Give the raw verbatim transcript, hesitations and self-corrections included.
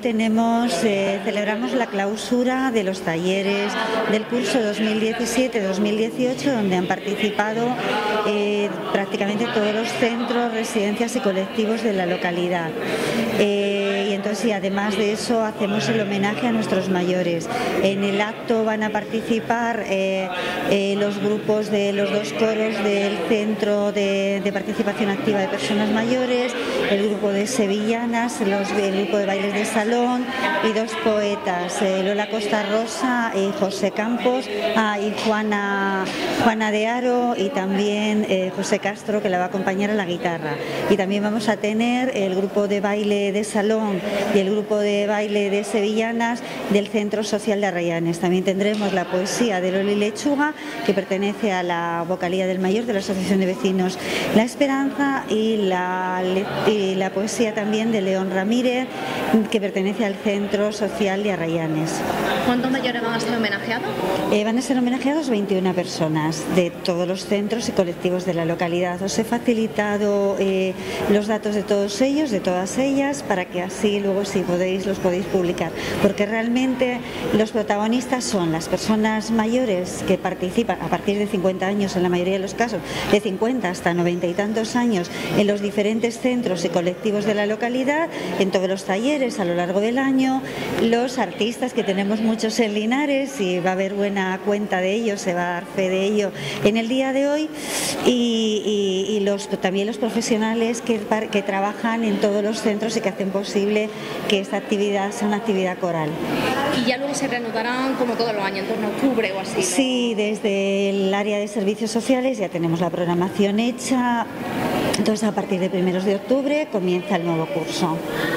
tenemos, eh, celebramos la clausura de los talleres del curso dos mil diecisiete dos mil dieciocho, donde han participado eh, prácticamente todos los centros, residencias y colectivos de la localidad. Eh, y entonces, y además de eso, hacemos el homenaje a nuestros mayores. En el acto van a participar eh, eh, los grupos de los dos coros del Centro de, de Participación Activa de Personas Mayores, el grupo de sevillanas, los, el grupo de bailes de salón y dos poetas, eh, Lola Costa Rosa y José Campos, ah, y Juana, Juana de Aro, y también eh, José Castro, que la va a acompañar a la guitarra. Y también vamos a tener el grupo de baile de salón y el grupo de baile de sevillanas del Centro Social de Arrayanes. También tendremos la poesía de Loli Lechuga, que pertenece a la vocalía del Mayor de la Asociación de Vecinos La Esperanza, y la, y la poesía también de León Ramírez, que pertenece al Centro Social de Arrayanes. ¿Cuántos mayores van a ser homenajeados? Eh, van a ser homenajeados veintiuna personas de todos los centros y colectivos de la localidad. Os he facilitado eh, los datos de todos ellos, de todas ellas, para que así luego, si podéis, los podéis publicar, porque realmente los protagonistas son las personas mayores que participan a partir de cincuenta años, en la mayoría de los casos, de cincuenta hasta noventa y tantos años, en los diferentes centros y colectivos de la localidad, en todos los talleres a lo largo del año, los artistas, que tenemos muchos en Linares y va a haber buena cuenta de ellos, se va a dar fe de ello en el día de hoy, y, y, y los, también los profesionales que, que trabajan en todos los centros y que hacen posible que esta actividad sea una actividad coral. Y ya luego se reanudarán como todos los años, en torno a octubre o así, ¿no? Sí, desde el área de servicios sociales ya tenemos la programación hecha, entonces a partir de primeros de octubre comienza el nuevo curso.